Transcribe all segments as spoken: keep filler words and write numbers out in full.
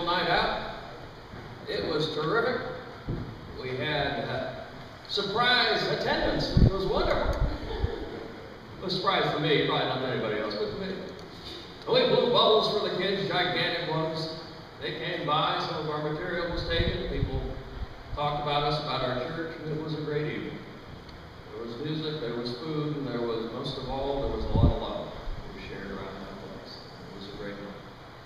night out. It was terrific. We had uh, surprise attendance, which was wonderful. It was a surprise for me, probably not to anybody else, but to me. We blew bubbles for the kids, gigantic ones. They came by, some of our material was taken. People talked about us, about our church, and it was a great evening. There was music, there was food, and there was, most of all, there was a lot of love that was shared around that place. It was a great night.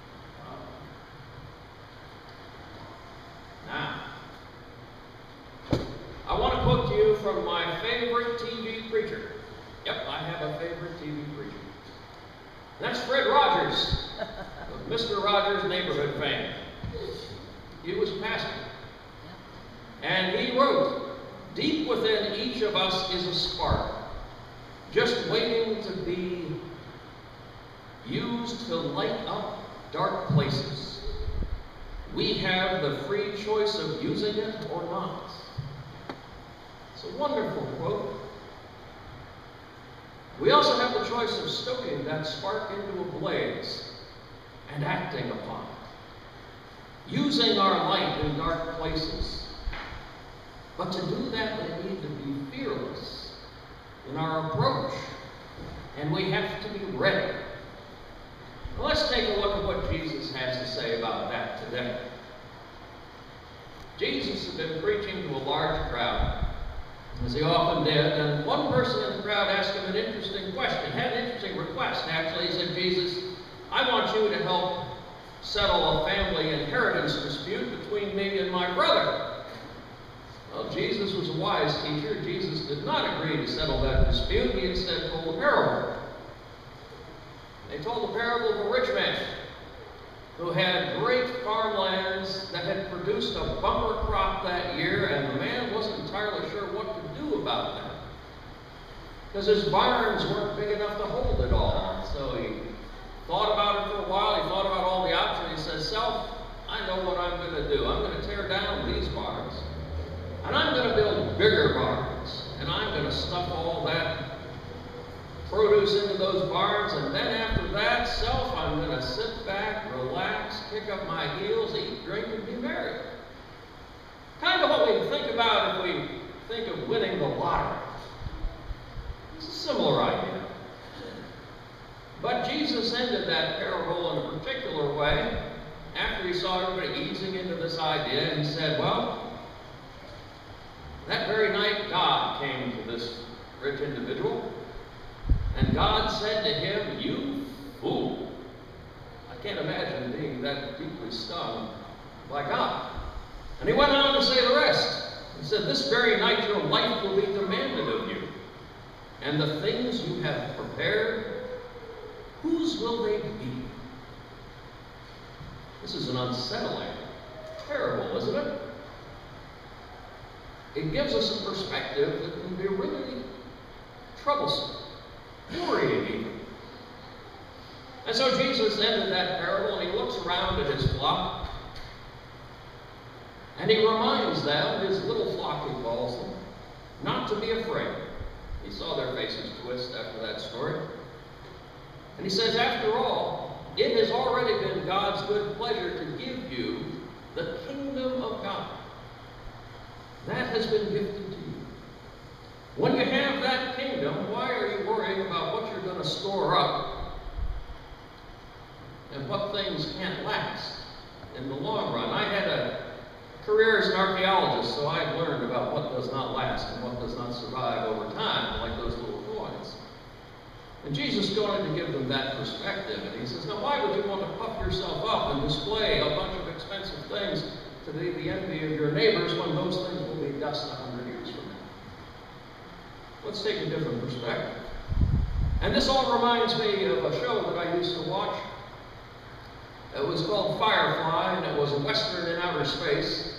Now, I want to quote to you from my favorite T V preacher. Yep, I have a favorite T V preacher. That's Fred Rogers, of Mister Rogers' Neighborhood fame. He was pastor. And he wrote, "Deep within each of us is a spark, just waiting to be used to light up dark places. We have the free choice of using it or not." It's a wonderful quote. We also have the choice of stoking that spark into a blaze and acting upon it, using our light in dark places. But to do that, we need to be fearless in our approach, and we have to be ready. Well, let's take a look at what Jesus has to say about that today. Jesus had been preaching to a large crowd, as he often did, and one person in the crowd asked him an interesting question, had an interesting request, actually. He said, "Jesus, I want you to help settle a family inheritance dispute between me and my brother." Well, Jesus was a wise teacher. Jesus did not agree to settle that dispute. He instead told a parable. They told the parable of a rich man who had great farmlands that had produced a bumper crop that year, and the man wasn't entirely sure what to do about that, because his barns weren't big enough to hold it all. So he thought about it for a while. He thought about all the options. He says, "Self, I know what I'm going to do. I'm going to tear down these barns, and I'm going to build bigger barns, and I'm going to stuff all that produce into those barns, and then after that, self, I'm going to sit back, relax, kick up my heels, eat, drink, and be merry." Kind of what we think about if we think of winning the lottery. It's a similar idea. But Jesus ended that parable in a particular way. After he saw everybody easing into this idea, he said, well, that very night God came to this rich individual, and God said to him, "You fool." I can't imagine being that deeply stung by God. And he went on to say the rest. He said, "This very night your life will be demanded of you. And the things you have prepared, whose will they be?" This is an unsettling parable, isn't it? It gives us a perspective that can be really troublesome, worrying even. And so Jesus ended that parable, and he looks around at his flock, and he reminds them, his little flock, he calls them, not to be afraid. He saw their faces twist after that story. And he says, after all, it has already been God's good pleasure to give you the kingdom of God. That has been gifted to you. When you have that kingdom, why are you worrying about what you're going to store up and what things can't last in the long run? I had a career as an archaeologist, so I've learned about what does not last and what does not survive over time, like those little coins. And Jesus is going to give them that perspective, and he says, now why would you want to puff yourself up and display a bunch of expensive things to be the envy of your neighbors when those things will be dust a hundred years from now? Let's take a different perspective. And this all reminds me of a show that I used to watch. It was called Firefly, and it was a Western in outer space.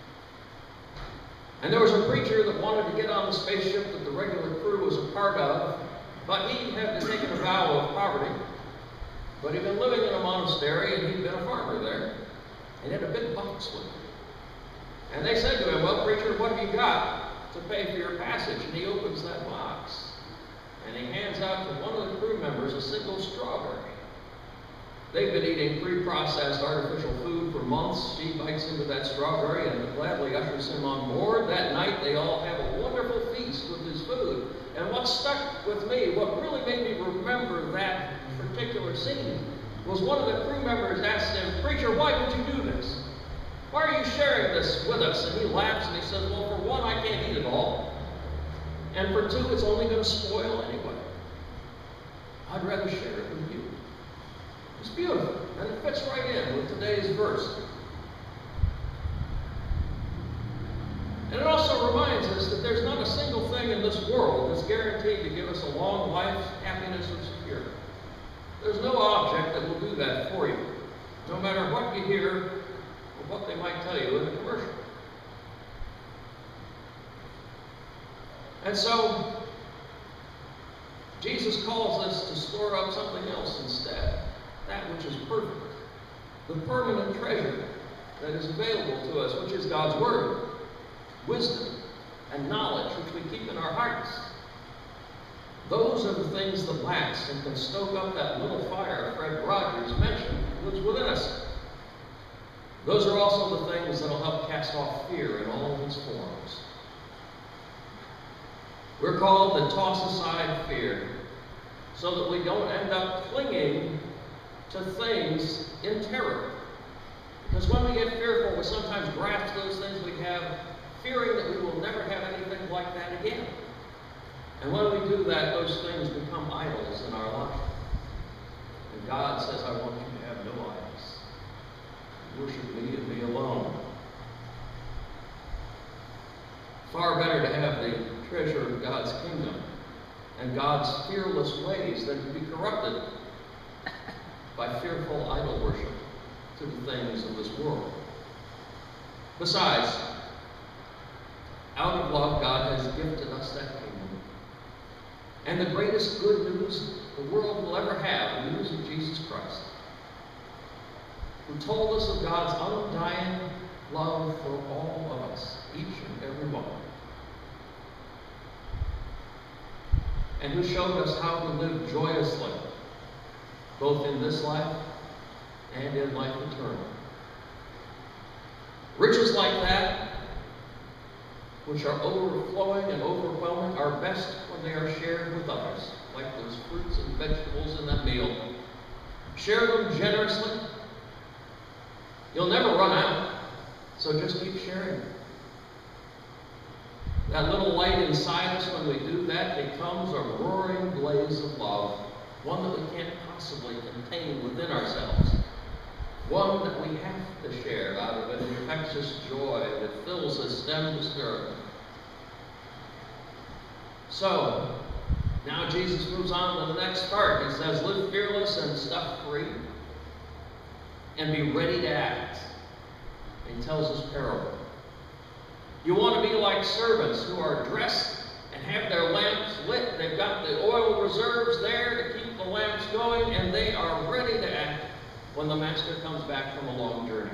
And there was a preacher that wanted to get on the spaceship that the regular crew was a part of, but he had taken a vow of poverty. But he'd been living in a monastery, and he'd been a farmer there, and he had a big box with him. And they said to him, well, preacher, what have you got to pay for your passage? And he opens that box, and he hands out to one of the crew members a single strawberry. They've been eating pre-processed artificial food for months. She bites into that strawberry and gladly ushers him on board. That night they all have a wonderful feast with his food. And what stuck with me, what really made me remember that particular scene, was one of the crew members asked him, "Preacher, why would you do this? Why are you sharing this with us?" And he laughs and he says, "Well, for one, I can't eat it all. And for two, it's only going to spoil anyway. I'd rather share it with you." It's beautiful, and it fits right in with today's verse. And it also reminds us that there's not a single thing in this world that's guaranteed to give us a long life, happiness, or security. There's no object that will do that for you, no matter what you hear or what they might tell you in a commercial. And so, Jesus calls us to store up something else instead, that which is perfect, the permanent treasure that is available to us, which is God's Word, wisdom, and knowledge, which we keep in our hearts. Those are the things that last and can stoke up that little fire Fred Rogers mentioned lives within us. Those are also the things that will help cast off fear in all of its forms. We're called to toss aside fear so that we don't end up clinging to things in terror. Because when we get fearful, we sometimes grasp those things we have, fearing that we will never have anything like that again. And when we do that, those things become idols in our life. And God says, "I want you to have no idols. Worship me and me alone." Far better to have the treasure of God's kingdom and God's fearless ways than to be corrupted by fearful idol worship to the things of this world. Besides, out of love, God has gifted us that kingdom. And the greatest good news the world will ever have, the news of Jesus Christ, who told us of God's undying love for all of us, each and every one, and who showed us how to live joyously, both in this life and in life eternal. Riches like that, which are overflowing and overwhelming, are best when they are shared with others, like those fruits and vegetables in that meal. Share them generously. You'll never run out, so just keep sharing. That little light inside us, when we do that, becomes a roaring blaze of love, one that we can't possibly contain within ourselves, one that we have to share out of an infectious joy that fills us stem to stern. So, now Jesus moves on to the next part. He says, live fearless and stuff-free, and be ready to act. He tells us parable. You want to be like servants who are dressed and have their lamps lit. They've got the oil reserves there to keep the lamps going, and they are ready to act when the master comes back from a long journey.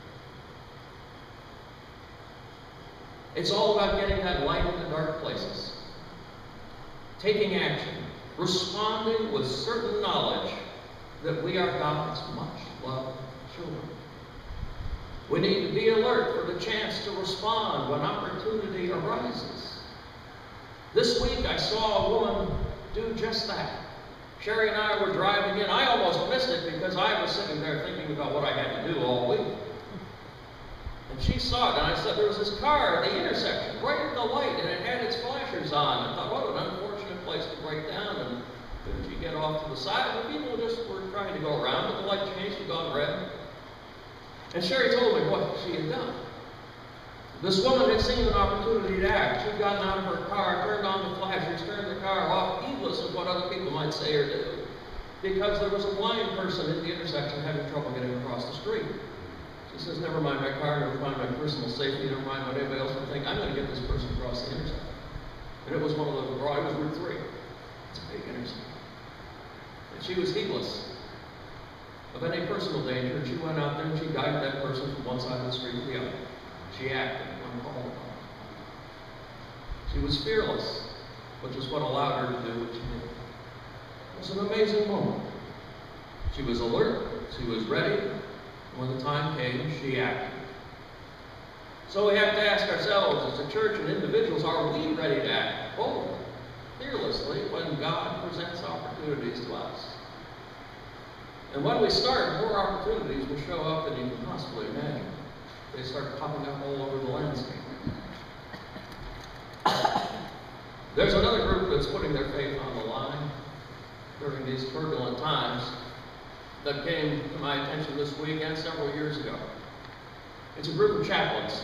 It's all about getting that light in the dark places, taking action, responding with certain knowledge that we are God's much-loved children. We need to be alert for the chance to respond when opportunity arises. This week I saw a woman do just that. Sherry and I were driving in. I almost missed it because I was sitting there thinking about what I had to do all week. And she saw it, and I said, there was this car at the intersection, right at the light, and it had its flashers on. I thought, what an unfortunate place to break down. And couldn't you get off to the side? The people just were trying to go around, but the light changed and gone red. And Sherry told me what she had done. This woman had seen an opportunity to act. She'd gotten out of her car, turned on the flashers, turned the car off, heedless of what other people might say or do, because there was a blind person at the intersection having trouble getting across the street. She says, never mind my car, never mind my personal safety, never mind what anybody else would think, I'm going to get this person across the intersection. And it was one of the, it was Route three. It's a big intersection. And she was heedless of any personal danger, and she went out there and she guided that person from one side of the street to the other. She acted when called upon. She was fearless, which is what allowed her to do what she did. It was an amazing moment. She was alert, She was ready. When the time came, she acted. So we have to ask ourselves, as a church and individuals, are we ready to act boldly, fearlessly, when God presents opportunities to us? And when we start, more opportunities will show up than you can possibly imagine. They start popping up all over the landscape. There's another group that's putting their faith on the line during these turbulent times that came to my attention this week and several years ago. It's a group of chaplains,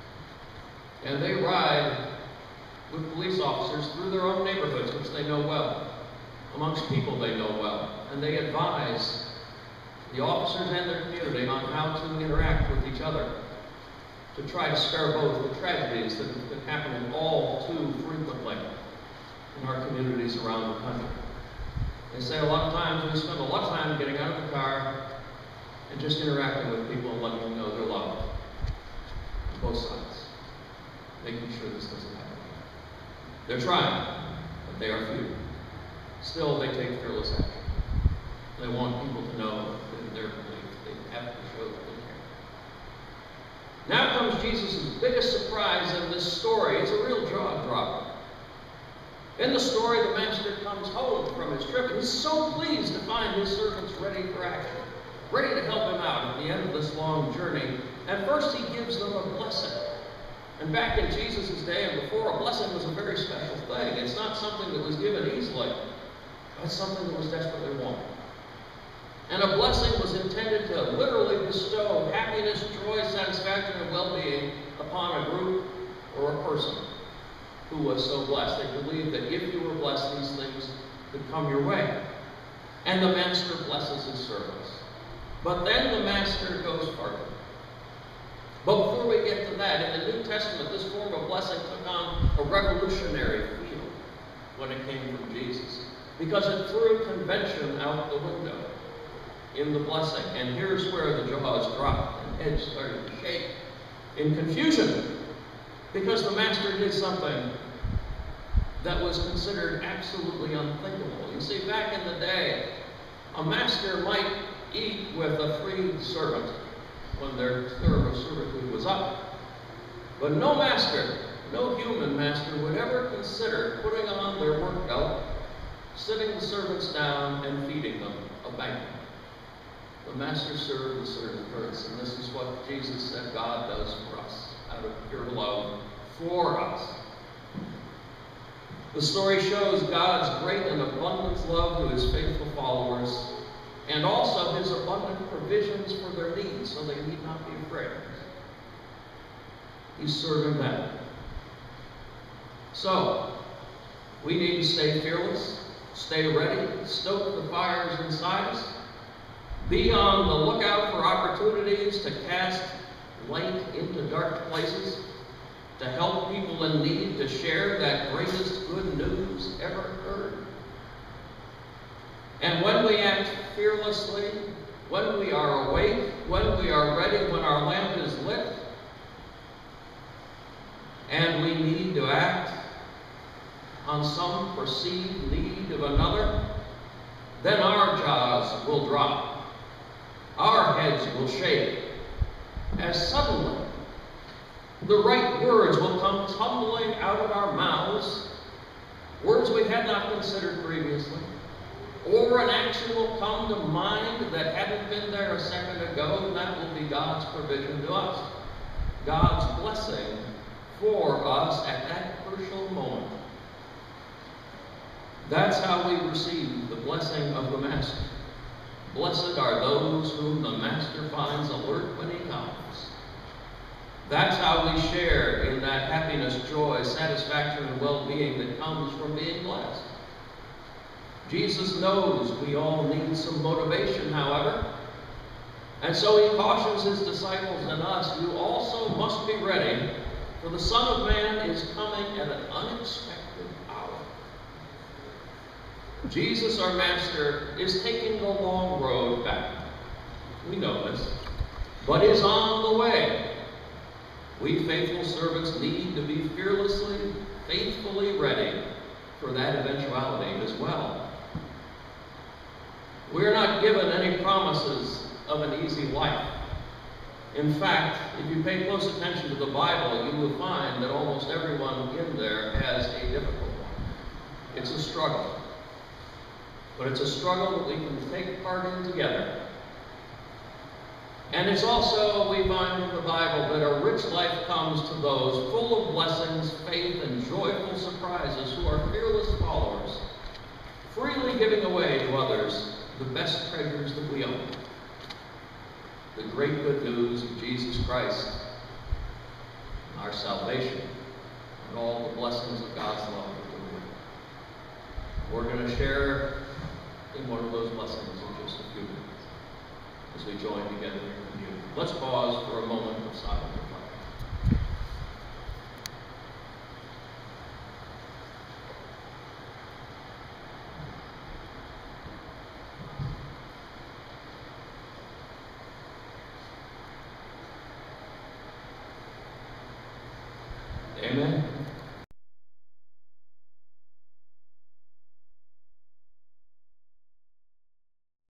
and they ride with police officers through their own neighborhoods, which they know well, amongst people they know well, and they advise the officers and their community on how to interact with each other to try to spare both the tragedies that have been happening all too frequently in our communities around the country. They say a lot of times we spend a lot of time getting out of the car and just interacting with people and letting them know they're loved. On both sides. Making sure this doesn't happen. They're trying, but they are few. Still, they take fearless action. They want people to know that in their belief they have to show that they care. Now comes Jesus' biggest surprise in this story. It's a real jaw dropper. In the story, the master comes home from his trip, and he's so pleased to find his servants ready for action, ready to help him out at the end of this long journey. And first, he gives them a blessing. And back in Jesus' day and before, a blessing was a very special thing. It's not something that was given easily. It's something that was desperately wanted. And a blessing was intended to literally bestow happiness, joy, satisfaction, and well-being upon a group or a person who was so blessed. They believed that if you were blessed, these things could come your way. And the master blesses his servants. But then the master goes further. But before we get to that, in the New Testament, this form of blessing took on a revolutionary feel when it came from Jesus, because it threw convention out the window in the blessing. And here's where the jaws dropped and heads started to shake in confusion, because the master did something that was considered absolutely unthinkable. You see, back in the day, a master might eat with a freed servant when their term of servitude was up. But no master, no human master would ever consider putting on their work belt, sitting the servants down, and feeding them a banquet. The master served the servant first, and this is what Jesus said God does for us, out of pure love for us. The story shows God's great and abundant love to his faithful followers, and also his abundant provisions for their needs, so they need not be afraid. He's serving them. So, we need to stay fearless, stay ready, stoke the fires inside us, be on the lookout for opportunities to cast light into dark places, to help people in need, to share that greatest good news ever heard. And when we act fearlessly, when we are awake, when we are ready, when our lamp is lit, and we need to act on some perceived need of another, then our jaws will drop, our heads will shake, as suddenly the right words will come tumbling out of our mouths, words we had not considered previously, or an action will come to mind that hadn't been there a second ago, and that will be God's provision to us, God's blessing for us at that crucial moment. That's how we receive the blessing of the Master. Blessed are those whom the Master finds alert when he comes. That's how we share in that happiness, joy, satisfaction, and well-being that comes from being blessed. Jesus knows we all need some motivation, however, and so he cautions his disciples and us, you also must be ready, for the Son of Man is coming at an unexpected hour. Jesus, our Master, is taking the long road back. We know this, but is on the way. We faithful servants need to be fearlessly, faithfully ready for that eventuality as well. We're not given any promises of an easy life. In fact, if you pay close attention to the Bible, you will find that almost everyone in there has a difficult one. It's a struggle. But it's a struggle that we can take part in together. And it's also, we find in the Bible, that a rich life comes to those full of blessings, faith, and joyful surprises who are fearless followers, freely giving away to others the best treasures that we own. The great good news of Jesus Christ, our salvation, and all the blessings of God's love that we're We're going to share in one of those blessings in just a few minutes as we join together in communion. Let's pause for a moment of silent reflection. Amen.